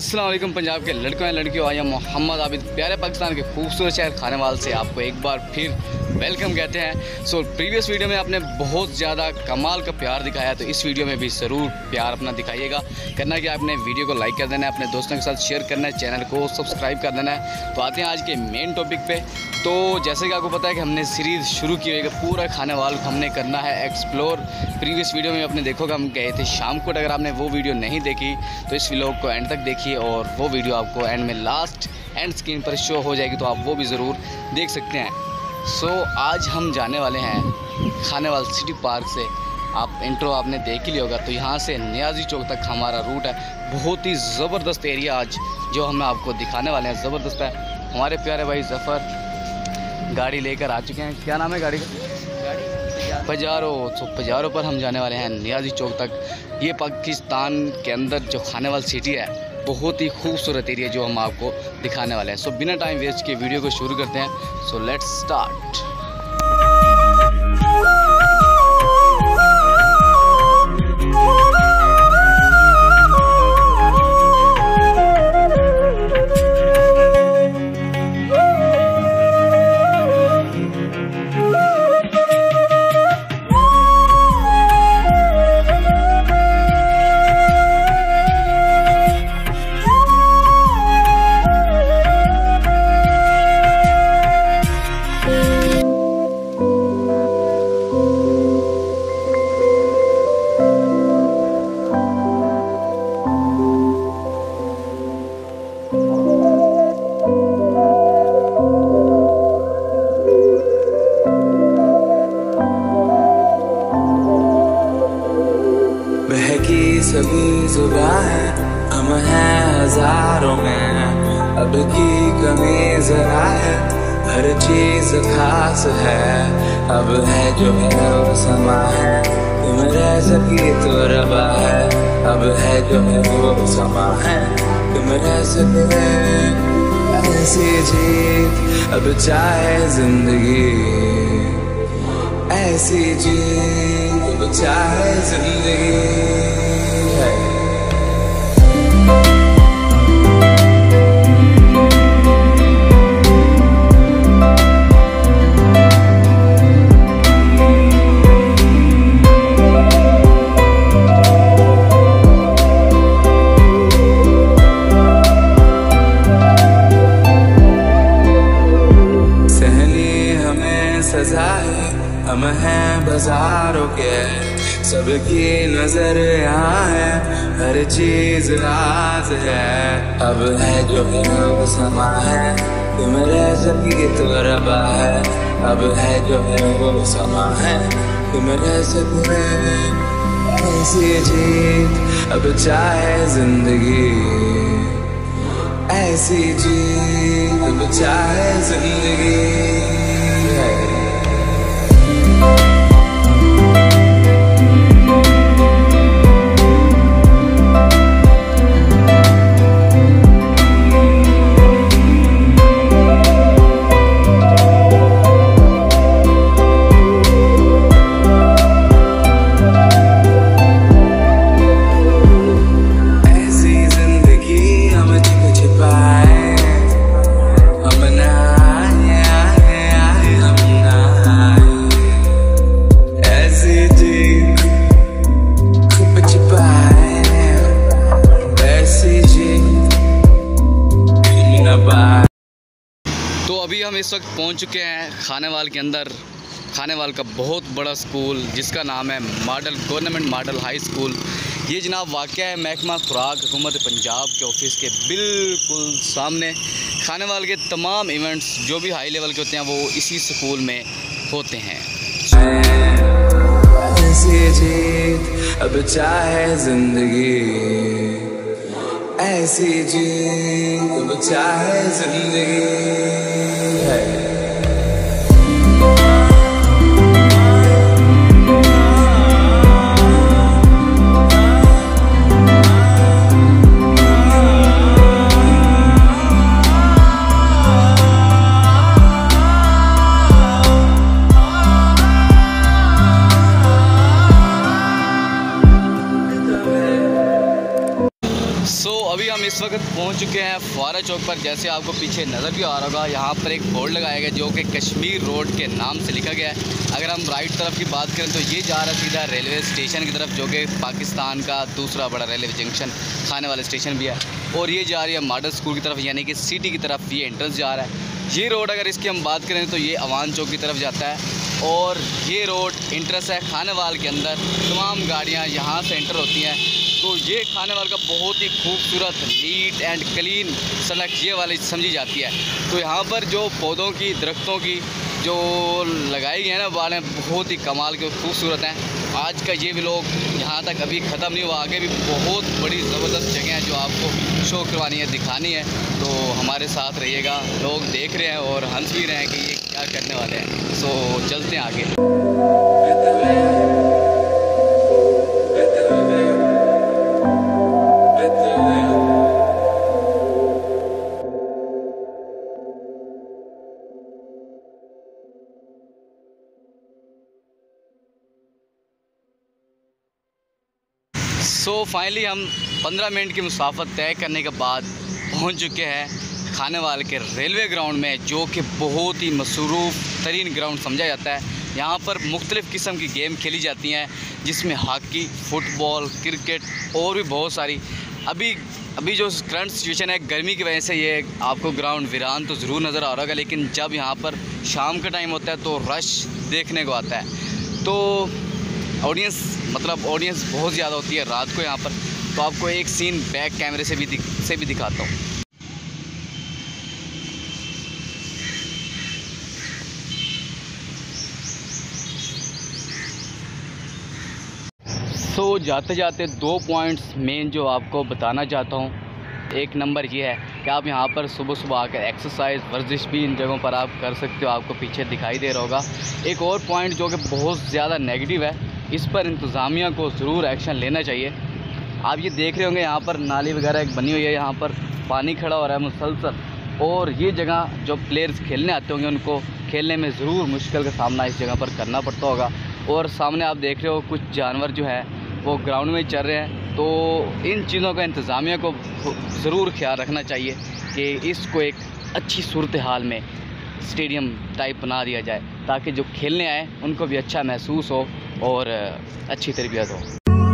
अस्सलाम वालेकुम पंजाब के लड़कों एंड लड़कियों, आया मोहम्मद आबिद प्यारे पाकिस्तान के खूबसूरत शहर खानेवाल से आपको एक बार फिर वेलकम कहते हैं। सो प्रीवियस वीडियो में आपने बहुत ज़्यादा कमाल का प्यार दिखाया, तो इस वीडियो में भी ज़रूर प्यार अपना दिखाइएगा। करना कि आपने वीडियो को लाइक कर देना है, अपने दोस्तों के साथ शेयर करना है, चैनल को सब्सक्राइब कर देना है। तो आते हैं आज के मेन टॉपिक पे। तो जैसे कि आपको पता है कि हमने सीरीज़ शुरू की हुई है, पूरा खानेवाल को हमने करना है एक्सप्लोर। प्रीवियस वीडियो में आपने देखोगे हम गए थे शाम को। अगर आपने वो वीडियो नहीं देखी तो इस व्लॉग को एंड तक देखिए, और वो वीडियो आपको एंड में लास्ट एंड स्क्रीन पर शो हो जाएगी, तो आप वो भी ज़रूर देख सकते हैं। सो आज हम जाने वाले हैं खानेवाल सिटी पार्क से। आप इंट्रो आपने देख ही लिया होगा। तो यहाँ से नियाजी चौक तक हमारा रूट है। बहुत ही ज़बरदस्त एरिया आज जो हम आपको दिखाने वाले हैं, ज़बरदस्त है। हमारे प्यारे भाई ज़फ़र गाड़ी लेकर आ चुके हैं। क्या नाम है गाड़ी का? पजारो। तो पजारो पर हम जाने वाले हैं नियाजी चौक तक। ये पाकिस्तान के अंदर जो खानेवाल सिटी है, बहुत ही खूबसूरत एरिया जो हम आपको दिखाने वाले हैं। सो बिना टाइम वेस्ट के वीडियो को शुरू करते हैं। So let's start. सभी जुबां है, हम हैं हजारों में, अब की कमी जरा है, हर चीज खास है। अब है जो है वो समा है, तुम रह सकी तो रबा है। अब है जो है वो समा है, तुम रह सके ऐसी जीत। अब चाहे जिंदगी ऐसी जीत, अब चाहे जिंदगी हम हैं बाजारों के, सबकी नजर यहाँ है, हर चीज राज है। अब है जो है वो समा है, तुम रह सकी तो रबा है। अब है जो है वो समा है, तुम रह सके ऐसी जीत। अब चाहे जिंदगी ऐसी जीत, अब चाहे जिंदगी है। तो अभी हम इस वक्त पहुंच चुके हैं खानेवाल के अंदर। खानेवाल का बहुत बड़ा स्कूल जिसका नाम है गवर्नमेंट मॉडल हाई स्कूल। ये जनाब वाक़या है महकमा खुराक हुकूमत पंजाब के ऑफिस के बिल्कुल सामने। खानेवाल के तमाम इवेंट्स जो भी हाई लेवल के होते हैं वो इसी स्कूल में होते हैं। ऐसी जीत अब चाहे जिंदगी ऐसी जीत, अब चाहे जिंदगी है। अभी हम इस वक्त पहुंच चुके हैं फुआरा चौक पर। जैसे आपको पीछे नज़र भी आ रहा होगा, यहाँ पर एक बोर्ड लगाया गया जो कि कश्मीर रोड के नाम से लिखा गया है। अगर हम राइट तरफ की बात करें तो ये जा रहा है सीधा रेलवे स्टेशन की तरफ, जो कि पाकिस्तान का दूसरा बड़ा रेलवे जंक्शन खाने वाला स्टेशन भी है। और ये जा रही है मॉडल स्कूल की तरफ, यानी कि सिटी की तरफ ये एंट्रेंस जा रहा है। ये रोड अगर इसकी हम बात करें तो ये अवान चौक की तरफ जाता है और ये रोड एंट्रेंस है खानेवाल के अंदर। तमाम गाड़ियाँ यहाँ से एंटर होती हैं। तो ये खानेवाल का बहुत ही खूबसूरत नीट एंड क्लीन सड़क ये वाली समझी जाती है। तो यहाँ पर जो पौधों की दरख्तों की जो लगाई गई है ना वालें, बहुत ही कमाल के खूबसूरत हैं। आज का ये व्लॉग यहाँ तक अभी ख़त्म नहीं हुआ, आगे भी बहुत बड़ी ज़बरदस्त जगह है जो आपको शो करवानी है, दिखानी है। तो हमारे साथ रहिएगा, लोग देख रहे हैं और हंस भी रहे हैं कि ये क्या करने वाले हैं। सो चलते हैं आगे। सो फाइनली हम 15 मिनट की मुसाफत तय करने के बाद पहुंच चुके हैं खानेवाल के रेलवे ग्राउंड में, जो कि बहुत ही मसरूफ़ तरीन ग्राउंड समझा जाता है। यहाँ पर मुख्तलिफ़ किस्म की गेम खेली जाती हैं, जिसमें हॉकी, फुटबॉल, क्रिकेट और भी बहुत सारी। अभी जो करंट सिचुएशन है, गर्मी की वजह से ये आपको ग्राउंड वीरान तो ज़रूर नज़र आ रहा होगा, लेकिन जब यहाँ पर शाम का टाइम होता है तो रश देखने को आता है। तो ऑडियंस बहुत ज़्यादा होती है रात को यहाँ पर। तो आपको एक सीन बैक कैमरे से भी दिखाता हूँ। तो जाते जाते 2 पॉइंट्स मेन जो आपको बताना चाहता हूँ। एक नंबर ये है कि आप यहाँ पर सुबह सुबह आकर एक्सरसाइज वर्जिश भी इन जगहों पर आप कर सकते हो, आपको पीछे दिखाई दे रहा होगा। एक और पॉइंट जो कि बहुत ज़्यादा नेगेटिव है, इस पर इंतज़ामिया को ज़रूर एक्शन लेना चाहिए। आप ये देख रहे होंगे यहाँ पर नाली वगैरह एक बनी हुई है, यहाँ पर पानी खड़ा हो रहा है मुसलसल। और ये जगह जो प्लेयर्स खेलने आते होंगे उनको खेलने में ज़रूर मुश्किल का सामना इस जगह पर करना पड़ता होगा। और सामने आप देख रहे हो कुछ जानवर जो है वो ग्राउंड में चल रहे हैं। तो इन चीज़ों का इंतज़ामिया को ज़रूर ख्याल रखना चाहिए कि इसको एक अच्छी सूरत हाल में स्टेडियम टाइप बना दिया जाए, ताकि जो खेलने आए उनको भी अच्छा महसूस हो और अच्छी तरबियत हो।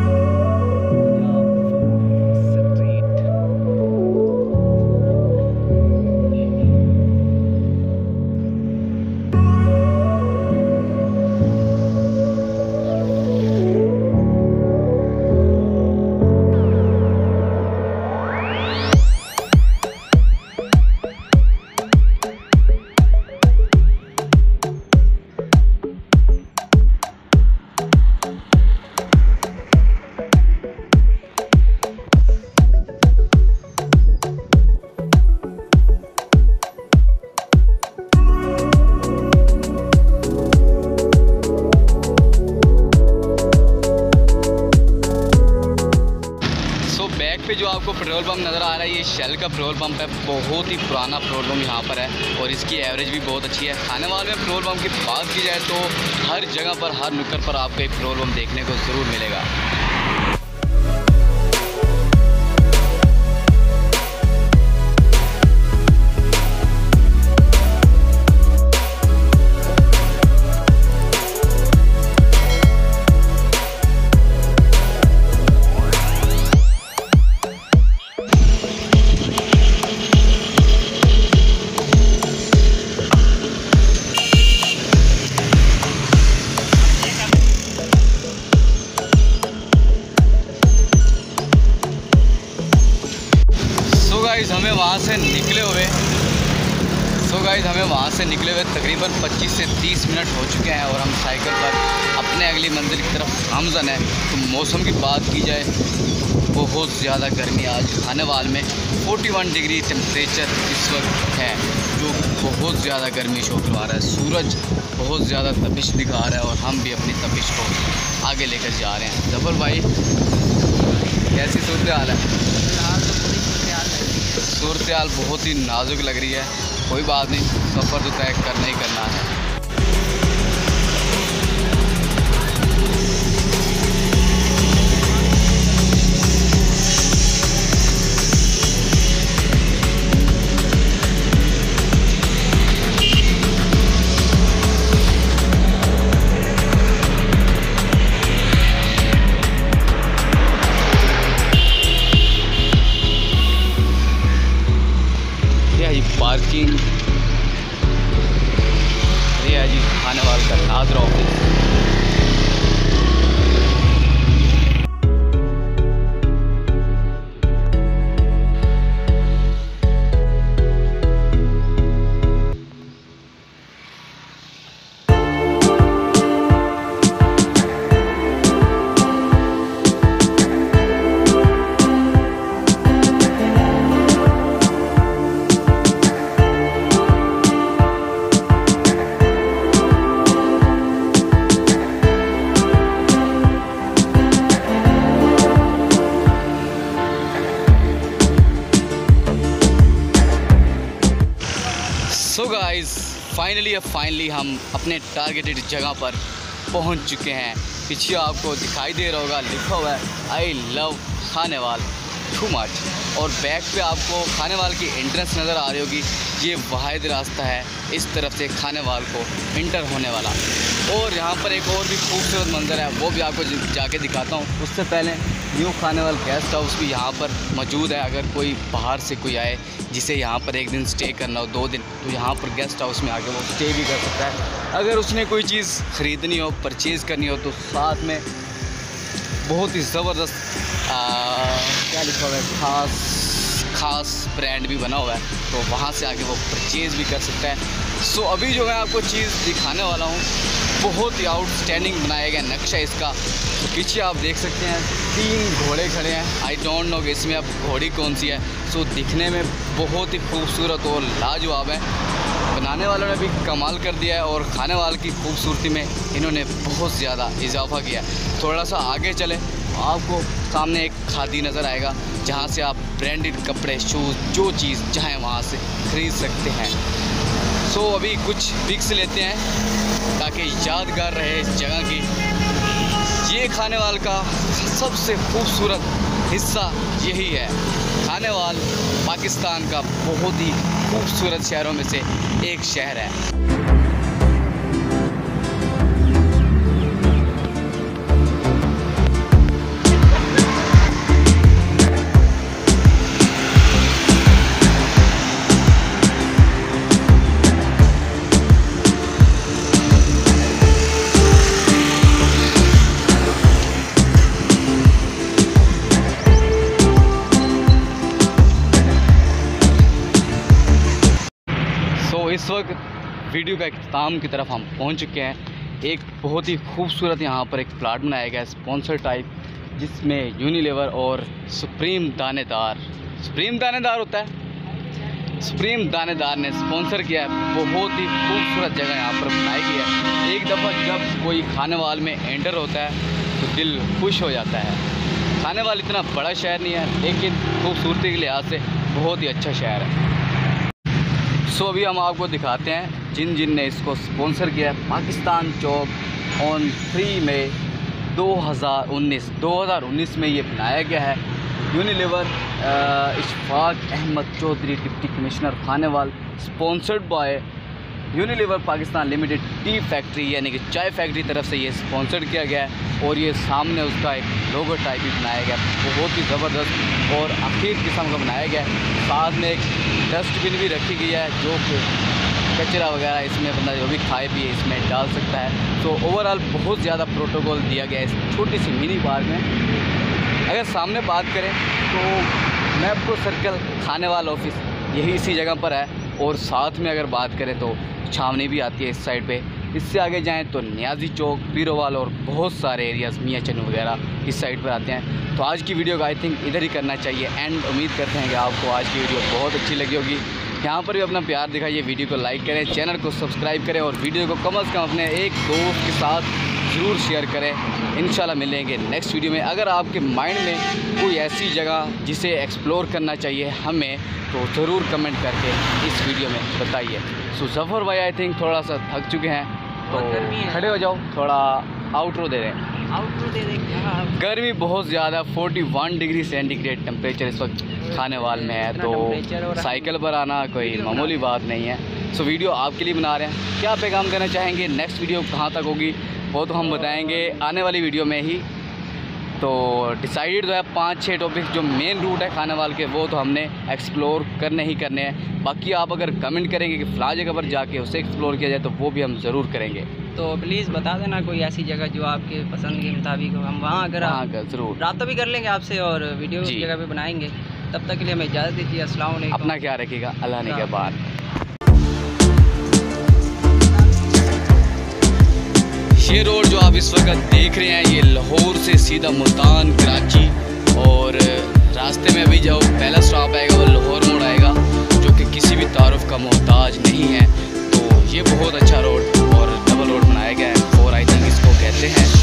पे जो आपको पेट्रोल पंप नज़र आ रहा है, ये शेल का पेट्रोल पंप है। बहुत ही पुराना पेट्रोल पंप यहाँ पर है और इसकी एवरेज भी बहुत अच्छी है। खानेवाल में पेट्रोल पंप की बात की जाए तो हर जगह पर, हर नुक्कड़ पर आपको एक पेट्रोल पंप देखने को ज़रूर मिलेगा। हमें वहाँ से निकले हुए तकरीबन 25 से 30 मिनट हो चुके हैं और हम साइकिल पर अपने अगली मंजिल की तरफ गामज़न है। तो मौसम की बात की जाए तो बहुत ज़्यादा गर्मी आज खानेवाल में 41 डिग्री टेम्परेचर इस वक्त है, जो बहुत ज़्यादा गर्मी शो करवा रहा है। सूरज बहुत ज़्यादा तपिश दिखा रहा है और हम भी अपनी तपिश को आगे लेकर जा रहे हैं। जफर भाई, कैसी सूरत हाल है? सूरत हाल बहुत ही नाजुक लग रही है। कोई बात नहीं, सफ़र तो तय करना ही करना है। पार्किंग, ये है जी खानेवाल का NADRA office. So guys finally हम अपने टारगेटेड जगह पर पहुंच चुके हैं। पीछे आपको दिखाई दे रहा होगा, लिखा हुआ है I love Khanewal too much, और बैक पे आपको खानेवाल की एंट्रेंस नज़र आ रही होगी। ये वाहिद रास्ता है इस तरफ से खानेवाल को इंटर होने वाला। और यहाँ पर एक और भी खूबसूरत मंज़र है, वो भी आपको जाके दिखाता हूँ। उससे पहले न्यू खानेवाल गेस्ट हाउस भी यहाँ पर मौजूद है। अगर कोई बाहर से कोई आए जिसे यहाँ पर एक दिन स्टे करना हो, 2 दिन, तो यहाँ पर गेस्ट हाउस में आके वो स्टे भी कर सकता है। अगर उसने कोई चीज़ ख़रीदनी हो, परचेज़ करनी हो, तो साथ में बहुत ही ज़बरदस्त क्या लिखा हुआ है, ख़ास ब्रांड भी बना हुआ है, तो वहाँ से आके वो परचेज़ भी कर सकता है। सो अभी जो मैं आपको चीज़ दिखाने वाला हूँ, बहुत ही आउटस्टैंडिंग बनाया गया नक्शा इसका। तो पीछे आप देख सकते हैं 3 घोड़े खड़े हैं। आई डोंट नो कि इसमें अब घोड़ी कौन सी है। सो दिखने में बहुत ही खूबसूरत और लाजवाब है। बनाने वालों ने भी कमाल कर दिया है और खानेवाल की खूबसूरती में इन्होंने बहुत ज़्यादा इजाफा किया है। थोड़ा सा आगे चले, आपको सामने एक खादी नज़र आएगा, जहाँ से आप ब्रांडेड कपड़े, शूज़, जो चीज़ चाहें वहाँ से ख़रीद सकते हैं। सो अभी कुछ पिक्स लेते हैं ताकि यादगार रहे इस जगह की। ये खानेवाल का सबसे खूबसूरत हिस्सा यही है। खानेवाल पाकिस्तान का बहुत ही खूबसूरत शहरों में से एक शहर है। इस वक्त वीडियो का इख्तिताम की तरफ हम पहुंच चुके हैं। एक बहुत ही खूबसूरत यहाँ पर एक प्लाट बनाया गया है स्पॉन्सर टाइप, जिसमें यूनिलीवर और सुप्रीम दानेदार होता है, सुप्रीम दानेदार ने स्पॉन्सर किया है। बहुत ही खूबसूरत जगह यहाँ पर बनाई गई है। एक दफ़ा जब कोई खानेवाल में एंटर होता है तो दिल खुश हो जाता है। खानेवाल इतना बड़ा शहर नहीं है, लेकिन खूबसूरती के लिहाज से बहुत ही अच्छा शहर है। सो अभी हम आपको दिखाते हैं जिन ने इसको स्पॉन्सर किया है। पाकिस्तान चौक ऑन 3 मई 2019 में ये बनाया गया है। Unilever Ishfaq Ahmad Chaudhry deputy commissioner Khanewal, sponsored by Unilever Pakistan limited tea factory, यानी कि चाय फैक्ट्री तरफ से ये स्पॉन्सर्ड किया गया है। और ये सामने उसका एक लोगो टाइप भी बनाया गया, बहुत ही ज़बरदस्त और अखीर किस्म का बनाया गया है। साथ में एक डस्टबिन भी रखी गई है, जो कि कचरा वगैरह इसमें बंदा जो भी खाए पिए इसमें डाल सकता है। तो ओवरऑल बहुत ज़्यादा प्रोटोकॉल दिया गया है इस छोटी सी मिनी पार्क में। अगर सामने बात करें तो मैप्रो सर्कल खानेवाल ऑफिस यही इसी जगह पर है, और साथ में अगर बात करें तो छावनी भी आती है इस साइड पे। इससे आगे जाएं तो नियाजी चौक, पीरोवाल और बहुत सारे एरियाज़, मियाँ चन्नू वगैरह इस साइड पर आते हैं। तो आज की वीडियो का आई थिंक इधर ही करना चाहिए एंड उम्मीद करते हैं कि आपको आज की वीडियो बहुत अच्छी लगी होगी। यहाँ पर भी अपना प्यार दिखाइए, वीडियो को लाइक करें, चैनल को सब्सक्राइब करें और वीडियो को कम से कम अपने एक दोस्त के साथ ज़रूर शेयर करें। इंशाल्लाह मिलेंगे नेक्स्ट वीडियो में। अगर आपके माइंड में कोई ऐसी जगह जिसे एक्सप्लोर करना चाहिए हमें, तो ज़रूर कमेंट करके इस वीडियो में बताइए। सो ज़फ़र भाई आई थिंक थोड़ा सा थक चुके हैं, तो खड़े हो जाओ, थोड़ा आउटरो दे दें। गर्मी बहुत ज़्यादा 41 डिग्री सेंटीग्रेड टेम्परेचर इस वक्त खानेवाल में है, तो साइकिल पर आना कोई मामूली बात नहीं है। सो वीडियो आपके लिए बना रहे हैं। क्या पैगाम देना चाहेंगे, नेक्स्ट वीडियो कहाँ तक होगी वो तो हम बताएंगे आने वाली वीडियो में ही। तो डिसाइडेड तो है 5-6 टॉपिक जो मेन रूट है खानावाल के, वो तो हमने एक्सप्लोर करने ही करने हैं। बाकी आप अगर कमेंट करेंगे कि फ़लाँ जगह पर जाके उसे एक्सप्लोर किया जाए तो वो भी हम ज़रूर करेंगे। तो प्लीज़ बता देना कोई ऐसी जगह जो आपके पसंद के मुताबिक हो, हम वहाँ अगर ज़रूर राब्ता भी कर लेंगे आपसे और वीडियो उस जगह पे बनाएंगे। तब तक के लिए हमें इजाज़त दीजिए। अस्सलाम वालेकुम। अपना ख्याल रखिएगा। अल्लाह ने के बाद। ये रोड जो आप इस वक्त देख रहे हैं ये लाहौर से सीधा मुल्तान कराची, और रास्ते में अभी जो पहला स्टॉप आएगा वो लाहौर मोड़ आएगा, जो कि किसी भी तारुफ का मोहताज नहीं है। तो ये बहुत अच्छा रोड और डबल रोड बनाया गया है, 4 आई थिंक इसको कहते हैं।